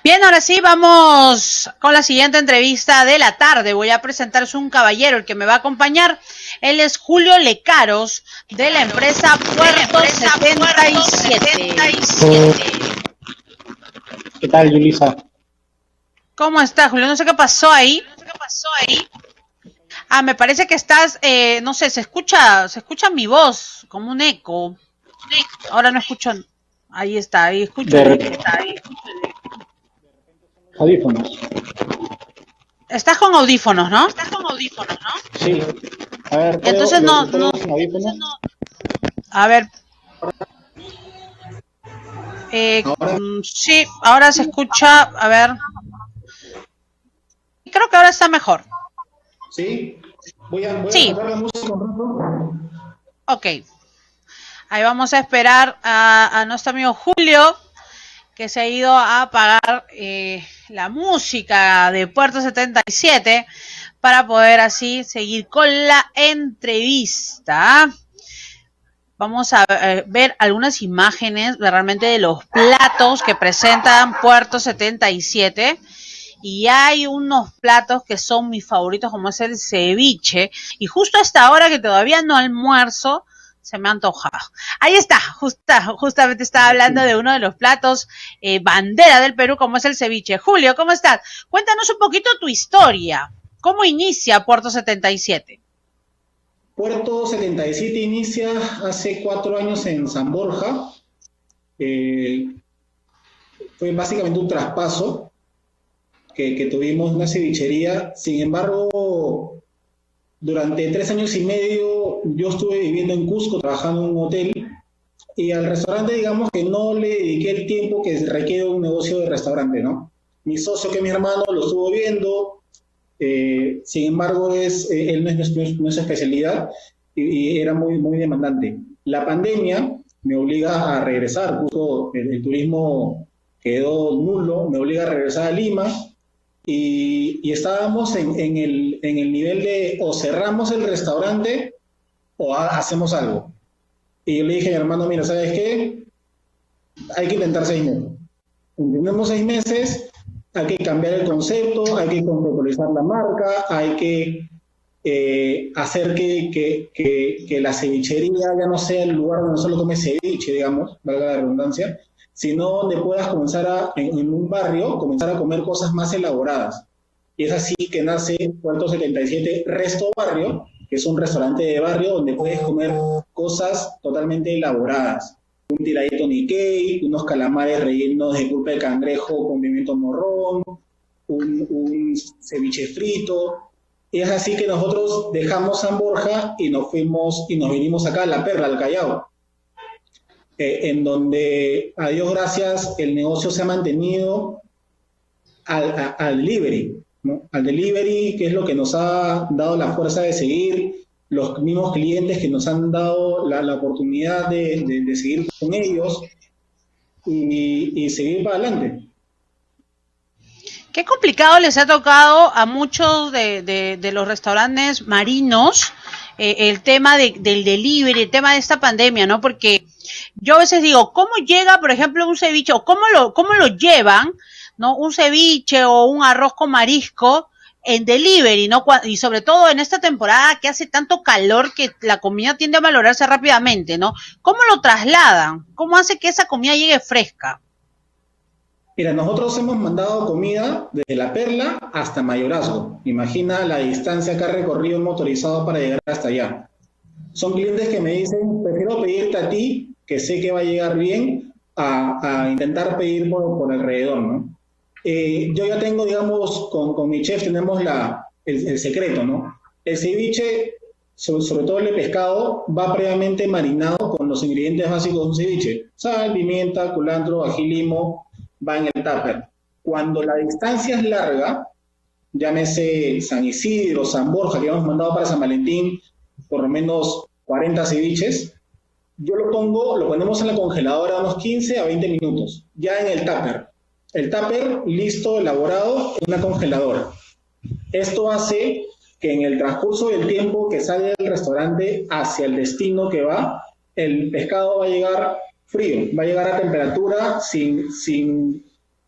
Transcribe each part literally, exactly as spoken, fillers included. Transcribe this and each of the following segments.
Bien, ahora sí, vamos con la siguiente entrevista de la tarde. Voy a presentarles un caballero, el que me va a acompañar. Él es Julio Lecaros, de la empresa Puerto setenta y siete. ¿Qué tal, Yulisa? ¿Cómo estás, Julio? No sé qué pasó ahí. No sé qué pasó ahí. Ah, me parece que estás, eh, no sé, se escucha, se escucha mi voz como un eco. Ahora no escucho. Ahí está, ahí escucho. De el eco, está ahí. Audífonos. Estás con audífonos, ¿no? Estás con audífonos, ¿no? Sí. A ver, ¿puedo, Entonces no, ¿puedo no. sin audífonos? A ver. Eh, ¿Ahora? sí, ahora se escucha, a ver. Creo que ahora está mejor. ¿Sí? Voy a, voy Sí. a apagar la música un rato. Ok. Ahí vamos a esperar a, a nuestro amigo Julio, que se ha ido a apagar eh, la música de Puerto setenta y siete para poder así seguir con la entrevista. Vamos a eh, ver algunas imágenes de, realmente de los platos que presentan Puerto setenta y siete. Y hay unos platos que son mis favoritos, como es el ceviche. Y justo a esta hora que todavía no almuerzo, se me ha antojado. Ahí está, justa, justamente estaba hablando de uno de los platos eh, bandera del Perú, como es el ceviche. Julio, ¿cómo estás? Cuéntanos un poquito tu historia. ¿Cómo inicia Puerto setenta y siete? Puerto setenta y siete inicia hace cuatro años en San Borja. Eh, fue básicamente un traspaso que, que tuvimos una cevichería. Sin embargo, durante tres años y medio yo estuve viviendo en Cusco, trabajando en un hotel, y al restaurante digamos que no le dediqué el tiempo que requiere un negocio de restaurante, ¿no? Mi socio, que es mi hermano, lo estuvo viendo, eh, sin embargo es, eh, él no es, no es, no es especialidad y, y era muy, muy demandante. La pandemia me obliga a regresar, Cusco, el, el turismo quedó nulo, me obliga a regresar a Lima. Y, y estábamos en, en, el, en el nivel de o cerramos el restaurante o ha, hacemos algo. Y yo le dije a mi hermano, mira, ¿sabes qué? Hay que intentar seis meses. Intentemos seis meses, hay que cambiar el concepto, hay que conceptualizar la marca, hay que eh, hacer que, que, que, que la cevichería ya no sea el lugar donde solo come ceviche, digamos, valga la redundancia, sino donde puedas comenzar a, en, en un barrio, comenzar a comer cosas más elaboradas. Y es así que nace Puerto setenta y siete Resto Barrio, que es un restaurante de barrio donde puedes comer cosas totalmente elaboradas. Un tiradito Nikkei, unos calamares rellenos de pulpa de cangrejo con pimiento morrón, un, un ceviche frito. Y es así que nosotros dejamos San Borja y nos fuimos y nos vinimos acá a La Perla, al Callao. Eh, en donde, a Dios gracias, el negocio se ha mantenido al, a, al delivery, ¿no? Al delivery, que es lo que nos ha dado la fuerza de seguir, los mismos clientes que nos han dado la, la oportunidad de, de, de seguir con ellos y, y seguir para adelante. Qué complicado les ha tocado a muchos de, de, de los restaurantes marinos eh, el tema de, del delivery, el tema de esta pandemia, ¿no? Porque yo a veces digo, ¿cómo llega, por ejemplo, un ceviche, o cómo lo, cómo lo llevan, ¿no? Un ceviche o un arroz con marisco en delivery, ¿no? Y sobre todo en esta temporada que hace tanto calor que la comida tiende a valorarse rápidamente, ¿no? ¿Cómo lo trasladan? ¿Cómo hace que esa comida llegue fresca? Mira, nosotros hemos mandado comida desde La Perla hasta Mayorazgo. Imagina la distancia que ha recorrido un motorizado para llegar hasta allá. Son clientes que me dicen, prefiero pedirte a ti, que sé que va a llegar bien, a, a intentar pedir por, por alrededor, ¿no? Eh, yo ya tengo, digamos, con, con mi chef tenemos la, el, el secreto, ¿no? El ceviche, sobre, sobre todo el de pescado, va previamente marinado con los ingredientes básicos de un ceviche. Sal, pimienta, culantro, ají, limo, va en el tupper. Cuando la distancia es larga, llámese San Isidro, San Borja, que hemos mandado para San Valentín, por lo menos cuarenta ceviches, yo lo pongo, lo ponemos en la congeladora unos quince a veinte minutos, ya en el tupper. El tupper listo, elaborado, en una congeladora. Esto hace que en el transcurso del tiempo que sale del restaurante hacia el destino que va, el pescado va a llegar frío, va a llegar a temperatura sin, sin,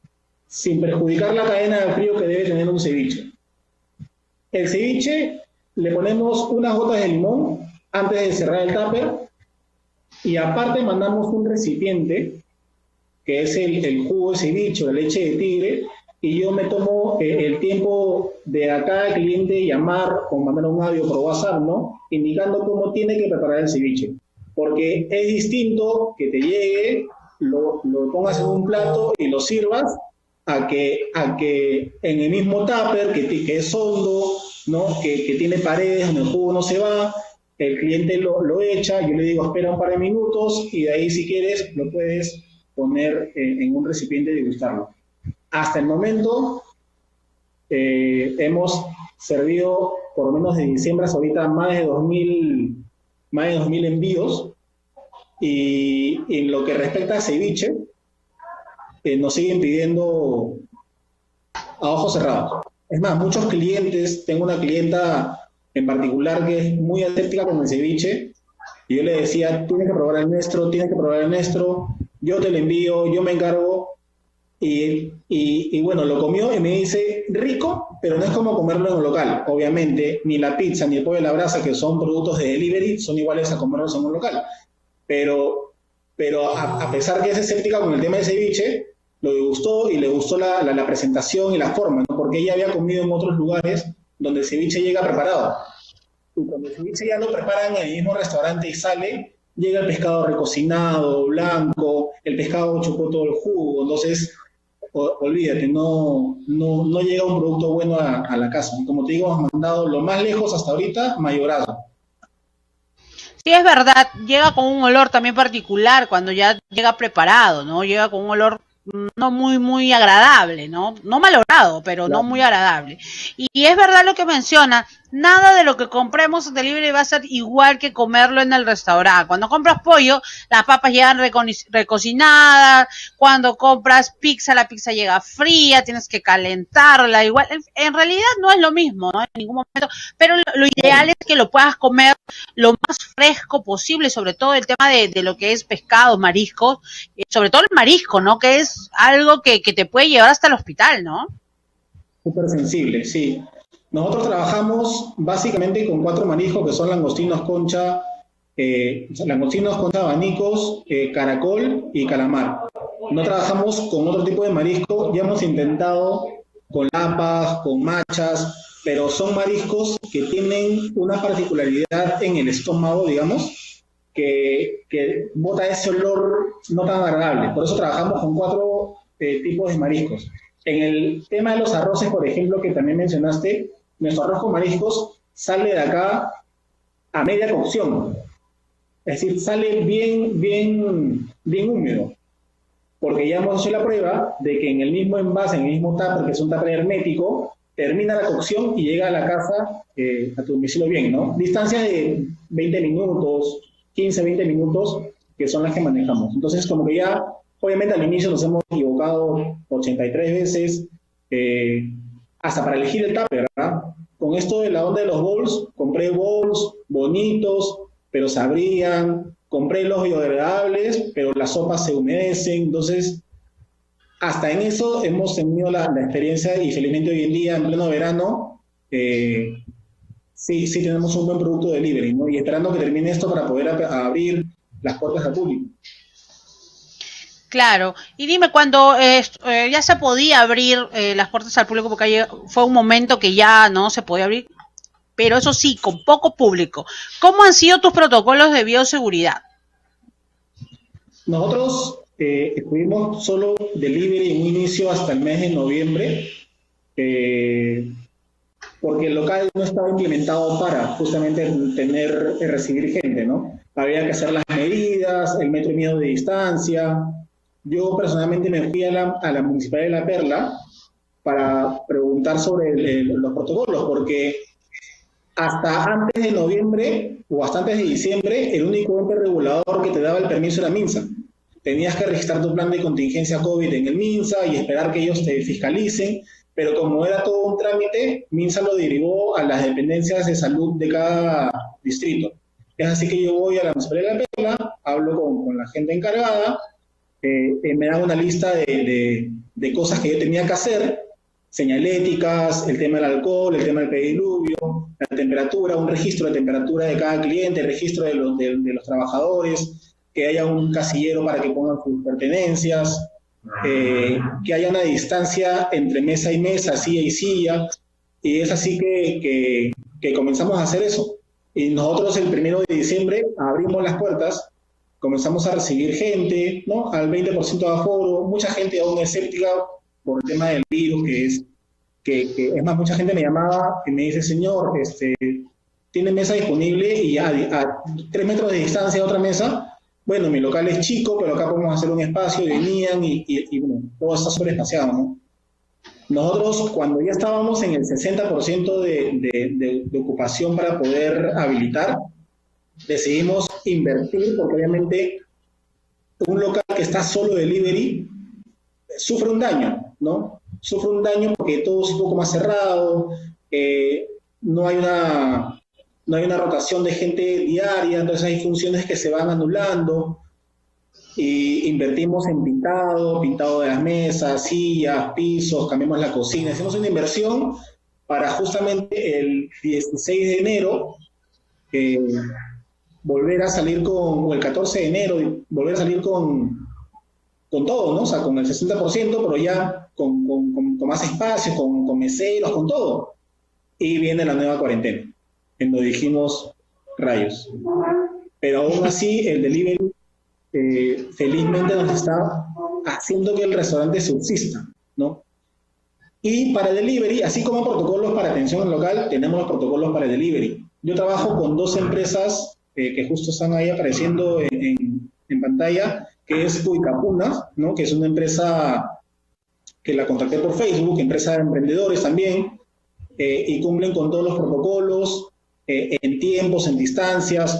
sin perjudicar la cadena de frío que debe tener un ceviche. El ceviche le ponemos unas gotas de limón antes de cerrar el tupper y aparte mandamos un recipiente que es el, el jugo de ceviche, la leche de tigre, y yo me tomo eh, el tiempo de a cada cliente llamar o mandar un audio por WhatsApp, ¿no? Indicando cómo tiene que preparar el ceviche. Porque es distinto que te llegue, lo, lo pongas en un plato y lo sirvas, a que, a que en el mismo tupper, que, que es hondo, ¿no? Que, que tiene paredes donde el jugo no se va, el cliente lo, lo echa, yo le digo espera un par de minutos y de ahí si quieres lo puedes poner eh, en un recipiente y degustarlo. Hasta el momento eh, hemos servido por lo menos de diciembre hasta ahorita más de dos mil, más de dos mil envíos y, y en lo que respecta a ceviche eh, nos siguen pidiendo a ojos cerrados. Es más, muchos clientes, tengo una clienta en particular que es muy escéptica con el ceviche y yo le decía, tienes que probar el nuestro, tienes que probar el nuestro, yo te lo envío, yo me encargo. Y, y, y bueno, lo comió y me dice, rico, pero no es como comerlo en un local. Obviamente, ni la pizza ni el pollo a la brasa, que son productos de delivery, son iguales a comerlos en un local. Pero, pero a, a pesar que es escéptica con el tema del ceviche, lo gustó y le gustó la, la, la presentación y la forma, ¿no? Porque ella había comido en otros lugares donde el ceviche llega preparado. Y cuando el ceviche ya lo preparan en el mismo restaurante y sale, llega el pescado recocinado, blanco, el pescado chupó todo el jugo, entonces olvídate, no, no, no llega un producto bueno a, a la casa. Como te digo, hemos mandado lo más lejos hasta ahorita, Mayorazgo. Sí, es verdad, llega con un olor también particular cuando ya llega preparado, ¿no? Llega con un olor no muy, muy agradable, ¿no? No malogrado, pero claro, no muy agradable. Y, y es verdad lo que menciona, nada de lo que compremos en delivery va a ser igual que comerlo en el restaurante. Cuando compras pollo, las papas llegan recocinadas, cuando compras pizza, la pizza llega fría, tienes que calentarla, igual, en, en realidad no es lo mismo, ¿no? En ningún momento, pero lo, lo ideal es que lo puedas comer lo más fresco posible, sobre todo el tema de, de lo que es pescado, mariscos, eh, sobre todo el marisco, ¿no? Que es algo que, que te puede llevar hasta el hospital, ¿no? Súper sensible, sí. Nosotros trabajamos básicamente con cuatro mariscos que son langostinos concha, eh, langostinos concha, abanicos, eh, caracol y calamar. No trabajamos con otro tipo de marisco, ya hemos intentado con lapas, con machas, pero son mariscos que tienen una particularidad en el estómago, digamos, que, que bota ese olor no tan agradable. Por eso trabajamos con cuatro eh, tipos de mariscos. En el tema de los arroces, por ejemplo, que también mencionaste, nuestro arroz con mariscos sale de acá a media cocción. Es decir, sale bien, bien, bien húmedo. Porque ya hemos hecho la prueba de que en el mismo envase, en el mismo tupper, que es un tupper hermético, termina la cocción y llega a la casa eh, a tu domicilio bien, ¿no? Distancias de veinte minutos, quince, veinte minutos, que son las que manejamos. Entonces, como que ya, obviamente al inicio nos hemos equivocado ochenta y tres veces, eh, hasta para elegir el tupper, ¿verdad? Con esto de la onda de los bowls, compré bowls bonitos, pero sabrían, compré los biodegradables, pero las sopas se humedecen, entonces hasta en eso hemos tenido la, la experiencia y felizmente hoy en día, en pleno verano, eh, sí, sí tenemos un buen producto de delivery, ¿no? Y esperando que termine esto para poder a, a abrir las puertas al público. Claro, y dime, cuando eh, eh, ya se podía abrir eh, las puertas al público, porque hay, fue un momento que ya no se podía abrir, pero eso sí, con poco público, ¿cómo han sido tus protocolos de bioseguridad? Nosotros eh, estuvimos solo delivery en un inicio hasta el mes de noviembre, eh, porque el local no estaba implementado para justamente tener, eh, recibir gente, ¿no? Había que hacer las medidas, el metro y medio de distancia. Yo personalmente me fui a la, a la Municipalidad de La Perla para preguntar sobre el, el, los protocolos, porque hasta antes de noviembre o hasta antes de diciembre, el único ente regulador que te daba el permiso era MINSA. Tenías que registrar tu plan de contingencia COVID en el MINSA y esperar que ellos te fiscalicen, pero como era todo un trámite, MINSA lo derivó a las dependencias de salud de cada distrito. Es así que yo voy a la Municipalidad de La Perla, hablo con, con la gente encargada, eh, eh, me dan una lista de, de, de cosas que yo tenía que hacer, señaléticas, el tema del alcohol, el tema del pediluvio, la temperatura, un registro de temperatura de cada cliente, el registro de los, de, de los trabajadores, que haya un casillero para que pongan sus pertenencias, eh, que haya una distancia entre mesa y mesa, silla y silla, y es así que, que, que comenzamos a hacer eso. Y nosotros el primero de diciembre abrimos las puertas, comenzamos a recibir gente, ¿no? Al veinte por ciento de aforo, mucha gente aún escéptica por el tema del virus, que es, que, que es más, mucha gente me llamaba y me dice, señor, este, ¿tiene mesa disponible? Y a, a tres metros de distancia otra mesa, bueno, mi local es chico, pero acá podemos hacer un espacio, y venían y, y, y bueno, todo está sobreespaciado, ¿no? Nosotros, cuando ya estábamos en el sesenta por ciento de, de, de, de ocupación para poder habilitar, decidimos invertir, porque obviamente un local que está solo delivery sufre un daño, ¿no? Sufre un daño porque todo es un poco más cerrado, eh, no hay una, no hay una rotación de gente diaria, entonces hay funciones que se van anulando. Y invertimos en pintado, pintado de las mesas, sillas, pisos, cambiamos la cocina. Hicimos una inversión para justamente el dieciséis de enero eh, volver a salir con, o el catorce de enero, volver a salir con, con todo, ¿no? O sea, con el sesenta por ciento, pero ya con, con, con, con más espacio, con, con meseros, con todo. Y viene la nueva cuarentena, en donde dijimos rayos. Pero aún así, el delivery Eh, felizmente nos está haciendo que el restaurante subsista, ¿no? Y para el delivery, así como protocolos para atención al local, tenemos los protocolos para el delivery. Yo trabajo con dos empresas eh, que justo están ahí apareciendo en, en, en pantalla, que es Cuicapuna, ¿no? Que es una empresa que la contacté por Facebook, empresa de emprendedores también, eh, y cumplen con todos los protocolos, eh, en tiempos, en distancias.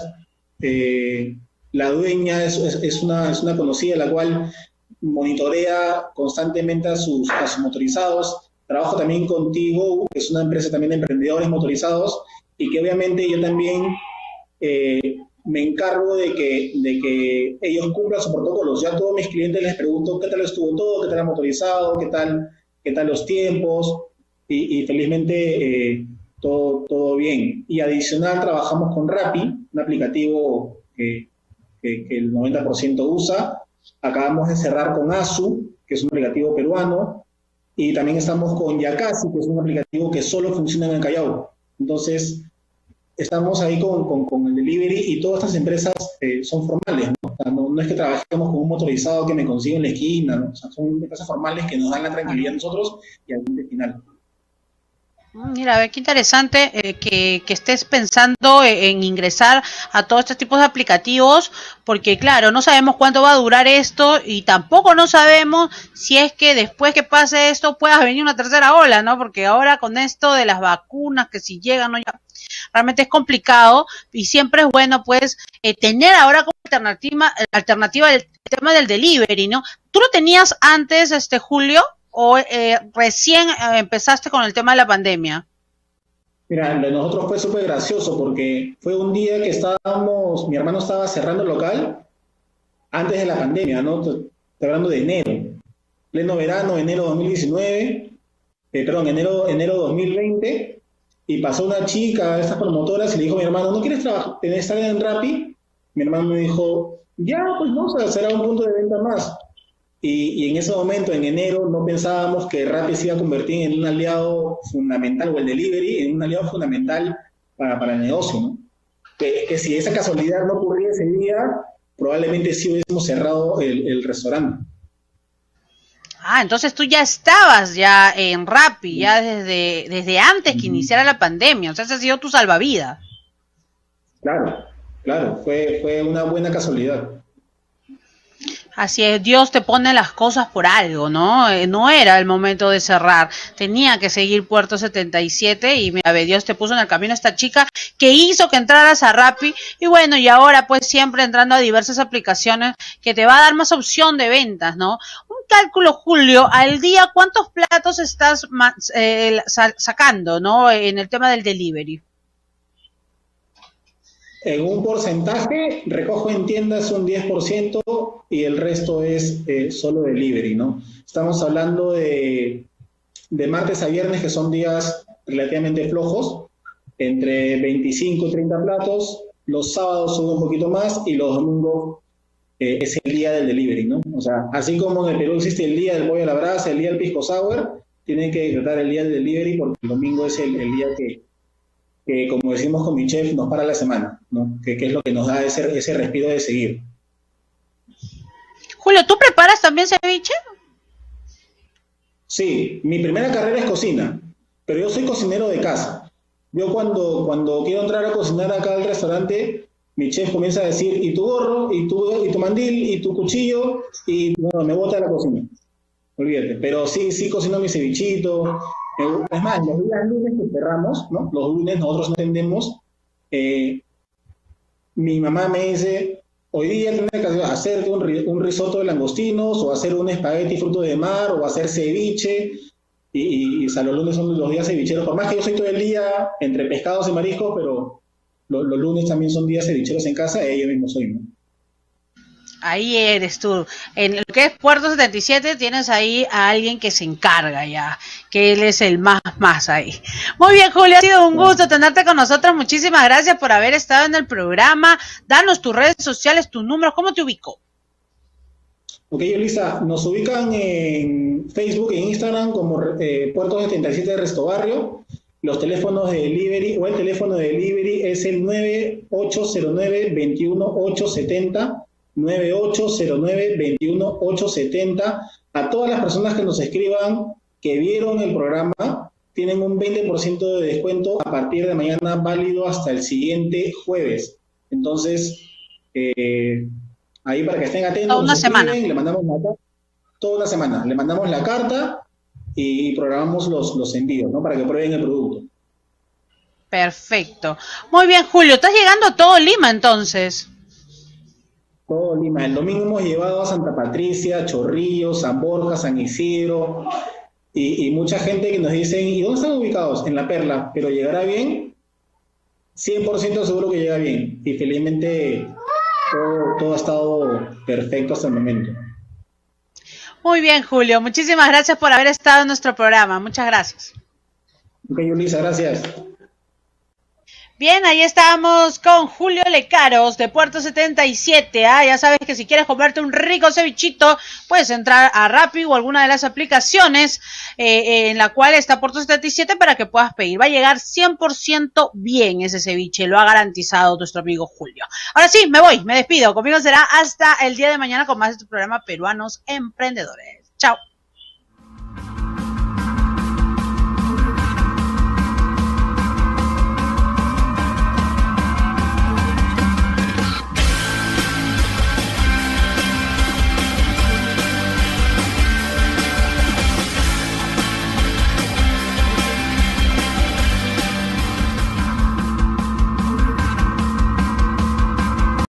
eh, La dueña es, es, es, una, es una conocida, la cual monitorea constantemente a sus, a sus motorizados. Trabajo también con T-Go, que es una empresa también de emprendedores motorizados, y que obviamente yo también eh, me encargo de que, de que ellos cumplan sus protocolos. Ya a todos mis clientes les pregunto qué tal estuvo todo, qué tal el motorizado, qué tal, qué tal los tiempos, y, y felizmente eh, todo, todo bien. Y adicional trabajamos con Rappi, un aplicativo que... Que, que el noventa por ciento usa. Acabamos de cerrar con Asu, que es un aplicativo peruano, y también estamos con Yacasi, que es un aplicativo que solo funciona en el Callao. Entonces, estamos ahí con, con, con el delivery, y todas estas empresas eh, son formales, ¿no? O sea, no, no es que trabajemos con un motorizado que me consigue en la esquina, ¿no? O sea, son empresas formales que nos dan la tranquilidad a nosotros y al cliente final. Mira, a ver, qué interesante eh, que, que estés pensando en ingresar a todos estos tipos de aplicativos, porque claro, no sabemos cuánto va a durar esto y tampoco no sabemos si es que después que pase esto pueda venir una tercera ola, ¿no? Porque ahora con esto de las vacunas, que si llegan o no, ya, realmente es complicado, y siempre es bueno pues eh, tener ahora como alternativa, alternativa el tema del delivery, ¿no? ¿Tú lo tenías antes, este Julio? ¿O eh, recién eh, empezaste con el tema de la pandemia? Mira, de nosotros fue súper gracioso porque fue un día que estábamos, mi hermano estaba cerrando el local antes de la pandemia, ¿no? Estoy hablando de enero, pleno verano, enero dos mil diecinueve, eh, perdón, enero, enero dos mil veinte, y pasó una chica de estas promotoras y le dijo a mi hermano, ¿no quieres trabajar, tener estar en Rappi? Mi hermano me dijo, ya, pues no, o sea, será un punto de venta más. Y, y en ese momento, en enero, no pensábamos que Rappi se iba a convertir en un aliado fundamental, o el delivery, en un aliado fundamental para, para el negocio, ¿no? Que, que si esa casualidad no ocurría ese día, probablemente sí hubiésemos cerrado el, el restaurante. Ah, entonces tú ya estabas ya en Rappi, sí, ya desde, desde antes que iniciara la pandemia, o sea, ese ha sido tu salvavidas. Claro, claro, fue, fue una buena casualidad. Así es, Dios te pone las cosas por algo, ¿no? Eh, no era el momento de cerrar, tenía que seguir Puerto setenta y siete, y mira, Dios te puso en el camino a esta chica que hizo que entraras a Rappi, y bueno, y ahora pues siempre entrando a diversas aplicaciones que te va a dar más opción de ventas, ¿no? Un cálculo, Julio, al día, ¿cuántos platos estás eh, sacando, ¿no? En el tema del delivery. En un porcentaje, recojo en tiendas un diez por ciento y el resto es eh, solo delivery, ¿no? Estamos hablando de, de martes a viernes, que son días relativamente flojos, entre veinticinco y treinta platos. Los sábados son un poquito más y los domingos eh, es el día del delivery, ¿no? O sea, así como en el Perú existe el día del pollo a la brasa, el día del pisco sour, tienen que decretar el día del delivery porque el domingo es el, el día que, que, como decimos con mi chef, nos para la semana, ¿no? Que, que es lo que nos da ese, ese respiro de seguir. Julio, ¿tú preparas también ceviche? Sí, mi primera carrera es cocina, pero yo soy cocinero de casa. Yo cuando, cuando quiero entrar a cocinar acá al restaurante, mi chef comienza a decir, ¿y tu gorro? ¿Y tu, y tu mandil? ¿Y tu cuchillo? Y bueno, me bota a la cocina. Olvídate. Pero sí, sí cocino mi cevichito. Es más, los días lunes que cerramos, ¿no? Los lunes nosotros no atendemos. Eh, mi mamá me dice, hoy día tienes que hacerte un, un risotto de langostinos, o hacer un espagueti fruto de mar, o hacer ceviche. Y, y, y o sea, los lunes son los días cevicheros. Por más que yo soy todo el día entre pescados y mariscos, pero los, los lunes también son días cevicheros en casa, ellos mismos soy, ¿no? Ahí eres tú. En lo que es Puerto setenta y siete tienes ahí a alguien que se encarga ya, que él es el más más ahí. Muy bien, Julio, ha sido un gusto tenerte con nosotros. Muchísimas gracias por haber estado en el programa. Danos tus redes sociales, tus números, ¿cómo te ubico? Ok, Elisa, nos ubican en Facebook e Instagram como eh, Puerto setenta y siete de Resto Barrio. Los teléfonos de delivery o el teléfono de delivery es el nueve ocho cero nueve, dos uno ocho siete cero. nueve ocho cero nueve, dos uno ocho siete cero. A todas las personas que nos escriban que vieron el programa, tienen un veinte por ciento de descuento a partir de mañana, válido hasta el siguiente jueves. Entonces, eh, ahí para que estén atentos, toda una semana. Le mandamos la carta, toda una semana. Le mandamos la carta y programamos los, los envíos, ¿no? Para que prueben el producto. Perfecto. Muy bien, Julio. Estás llegando a todo Lima, entonces. Todo Lima. El domingo hemos llevado a Santa Patricia, Chorrillos, San Borja, San Isidro, y, y mucha gente que nos dice, ¿y dónde están ubicados? En La Perla. ¿Pero llegará bien? cien por ciento seguro que llega bien. Y felizmente todo, todo ha estado perfecto hasta el momento. Muy bien, Julio. Muchísimas gracias por haber estado en nuestro programa. Muchas gracias. Ok, Yulisa, gracias. Bien, ahí estamos con Julio Lecaros de Puerto setenta y siete. ¿ah? Ya sabes que si quieres comprarte un rico cevichito, puedes entrar a Rappi o alguna de las aplicaciones eh, en la cual está Puerto setenta y siete para que puedas pedir. Va a llegar cien por ciento bien ese ceviche, lo ha garantizado nuestro amigo Julio. Ahora sí, me voy, me despido. Conmigo será hasta el día de mañana con más de tu programa Peruanos Emprendedores. Chao.